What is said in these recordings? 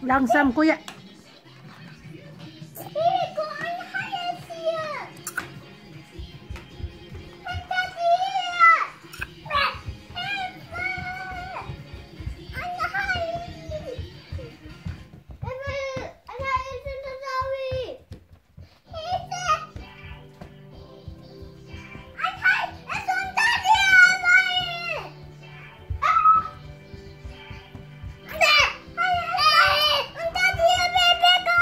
Langsam, Kuya. Rico, ein Hai ist hier. Hinter dir. Hilfe. Ein Hai. Ein Hai ist in der Saui. Hilfe. Ein Hai ist unter dir, Mai. Unter dir, Baby.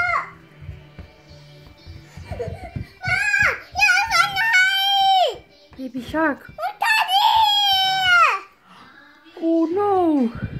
Hier ist ein Hai! Baby Shark. Unter dir! Oh no.